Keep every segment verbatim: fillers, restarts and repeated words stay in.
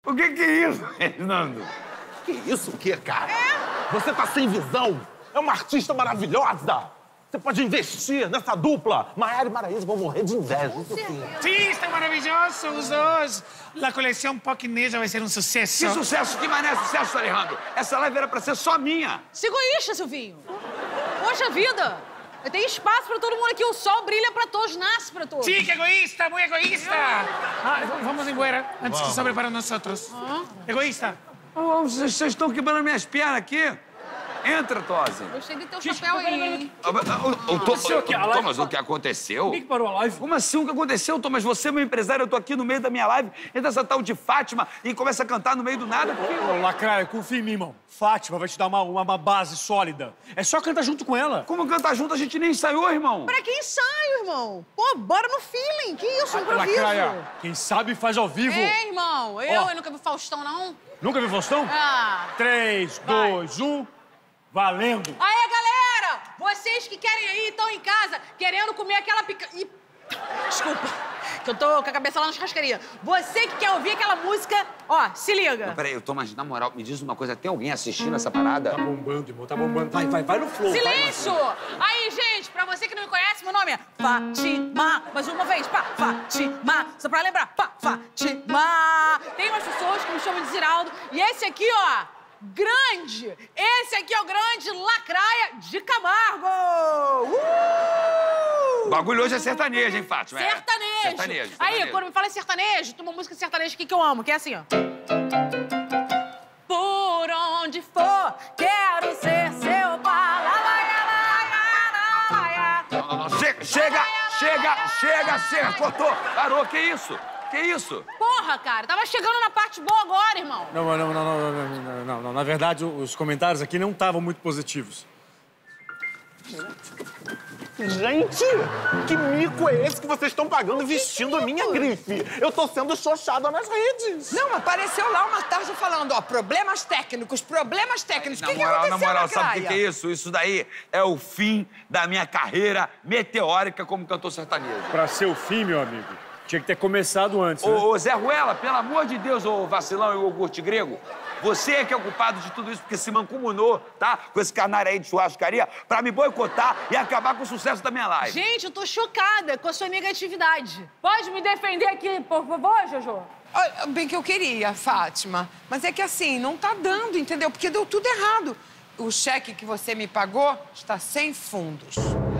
O que que é isso, Fernando? Que isso, o quê, cara? É? Você tá sem visão. É uma artista maravilhosa. Você pode investir nessa dupla. Maiara e Maraísa vão morrer de inveja, isso sim. Sim, estão maravilhosos os dois. A coleção Poquineja vai ser um sucesso. Que sucesso? Que mané sucesso, Alejandro? Essa live era pra ser só minha. Se egoísta, Silvinho. Poxa vida. Tem espaço pra todo mundo aqui. O sol brilha pra todos, nasce pra todos. Sim, que egoísta, muito egoísta. Ah, vamos embora, antes que sobre para nós outros. Ah. Egoísta. Oh, vocês, vocês estão quebrando minhas pernas aqui. Entra, Tosi. Gostei de teu chapéu aí. Ah, o, o, o, Aconteceu aqui, a live- Thomas, o que aconteceu? O que que parou a live? Como assim? O que aconteceu, Thomas? Você é meu empresário, eu tô aqui no meio da minha live, entra essa tal de Fátima e começa a cantar no meio do nada. Ô, Lacraia, confia em mim, irmão. Fátima vai te dar uma, uma, uma base sólida. É só cantar junto com ela. Como cantar junto? A gente nem ensaiou, irmão. Pra que ensaio, irmão? Pô, bora no feeling. Que isso, improviso. Lacraia, quem sabe faz ao vivo. É, irmão. Eu, Ó. eu nunca vi Faustão, não. Nunca viu Faustão? Ah. Três, dois, um... Valendo! Aê, galera! Vocês que querem aí, estão em casa, querendo comer aquela pica... Ih, desculpa, que eu tô com a cabeça lá na churrascaria. Você que quer ouvir aquela música, ó, se liga. Não, peraí, Thomas, na moral, me diz uma coisa. Tem alguém assistindo essa parada? Tá bombando, irmão, tá bombando. Vai, vai, vai no flow. Silêncio! Aí, gente, pra você que não me conhece, meu nome é Fátima. Mais uma vez, pá, Fátima. Só pra lembrar, pá, Fátima. Tem umas pessoas que me chamam de Ziraldo. E esse aqui, ó, grande. Esse aqui é o grande Lacraia de Camargo. Uh! O bagulho hoje é sertanejo, hein, Fátima? É. Sertanejo. Sertanejo. Aí, sertanejo. quando me fala em sertanejo, tem uma música sertaneja aqui que eu amo, que é assim, ó. Por onde for, quero ser seu palalaia. Não, não, não. Chega, chega, chega, chega, chega. Cortou. Parou, que isso? Que isso? Porra, cara, tava chegando na parte boa agora, irmão. Não, não, não, não, não, não, não, não, não. Na verdade, os comentários aqui não estavam muito positivos. Gente, que mico é esse que vocês estão pagando vestindo a minha grife? Eu tô sendo xoxada nas redes. Não, apareceu lá uma tarde falando, ó, problemas técnicos, problemas técnicos. O Na que, que moral, aconteceu, na moral, sabe o que, Lacraia? que é isso? Isso daí é o fim da minha carreira meteórica como cantor sertanejo. Pra ser o fim, meu amigo, tinha que ter começado antes, né? Ô, ô, Zé Ruela, pelo amor de Deus, ô vacilão e o iogurte grego, você é que é o culpado de tudo isso, porque se mancomunou, tá? Com esse canário aí de churrascaria, pra me boicotar e acabar com o sucesso da minha live. Gente, eu tô chocada com a sua negatividade. Pode me defender aqui, por favor, Jojo? Ah, bem que eu queria, Fátima. Mas é que assim, não tá dando, entendeu? Porque deu tudo errado. O cheque que você me pagou está sem fundos.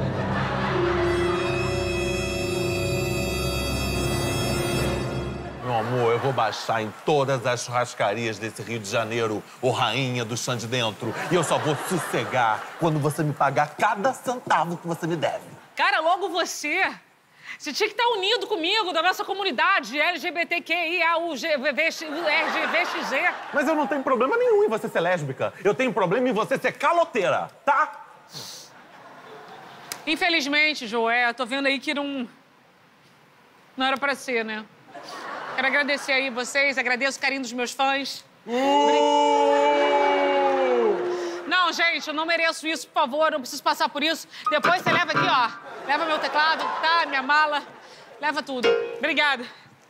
Meu amor, eu vou baixar em todas as churrascarias desse Rio de Janeiro, ô rainha do chão de dentro. E eu só vou sossegar quando você me pagar cada centavo que você me deve. Cara, logo você. Você tinha que estar unido comigo, da nossa comunidade L G B T Q I A U G V V X Z. Mas eu não tenho problema nenhum em você ser lésbica. Eu tenho problema em você ser caloteira, tá? Infelizmente, Joé, eu tô vendo aí que não... Não era pra ser, né? Quero agradecer aí vocês, agradeço o carinho dos meus fãs. Uh! Não, gente, eu não mereço isso, por favor, não preciso passar por isso. Depois você leva aqui, ó. Leva meu teclado, tá? Minha mala. Leva tudo. Obrigada.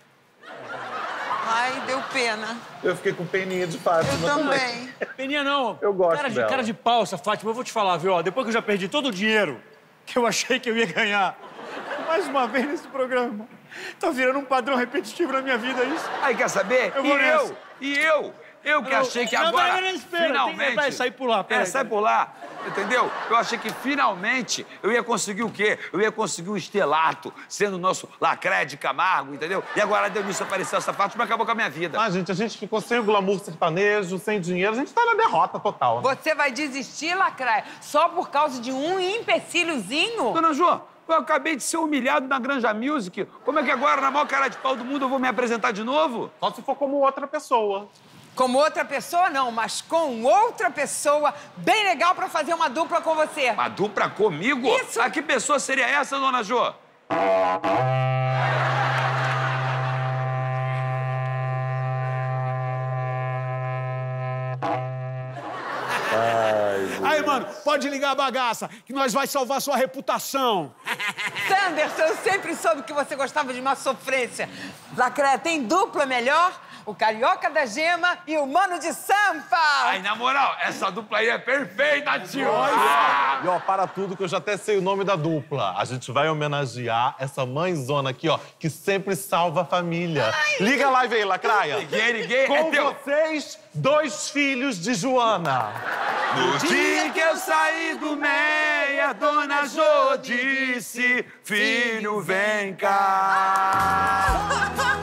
Ai, deu pena. Eu fiquei com peninha de Fátima Eu também. Peninha não. Eu gosto cara de, dela. Cara de pau, essa Fátima. Eu vou te falar, viu? ó, Depois que eu já perdi todo o dinheiro que eu achei que eu ia ganhar, mais uma vez nesse programa, tá virando um padrão repetitivo na minha vida, é isso? Aí, quer saber? Eu vou e nessa. eu? E eu? Eu que Não, achei que não, agora, peraí, espera, finalmente... tem que- vai, sai por lá, É, peraí, sai peraí. por lá, entendeu? Eu achei que finalmente eu ia conseguir o quê? Eu ia conseguir um estelato, sendo o nosso Lacraia de Camargo, entendeu? E agora deu nisso, apareceu essa Fátima e acabou com a minha vida. Ah, gente, a gente ficou sem o glamour sertanejo, sem dinheiro. A gente tá na derrota total. Né? Você vai desistir, Lacraia, só por causa de um empecilhozinho? Dona Jô, eu acabei de ser humilhado na Granja Music. Como é que agora, na maior cara de pau do mundo, eu vou me apresentar de novo? Só se for como outra pessoa. Como outra pessoa, não, mas com outra pessoa bem legal pra fazer uma dupla com você. Uma dupla comigo? Isso. Ah, que pessoa seria essa, Dona Jô? Aí, mano, pode ligar a bagaça, que nós vai salvar sua reputação. Sanderson, eu sempre soube que você gostava de uma sofrência. Lacraia, tem dupla melhor? o Carioca da Gema e o Mano de Sampa. Ai, na moral, essa dupla aí é perfeita, tio. Ah! E ó, para tudo que eu já até sei o nome da dupla. A gente vai homenagear essa mãezona aqui, ó, que sempre salva a família. Ai. Liga a live aí, Lacraia. Liguei, liguei. Com é teu. vocês, dois filhos de Joana. No dia que eu saí do meia, Dona Jô disse, filho, vem cá.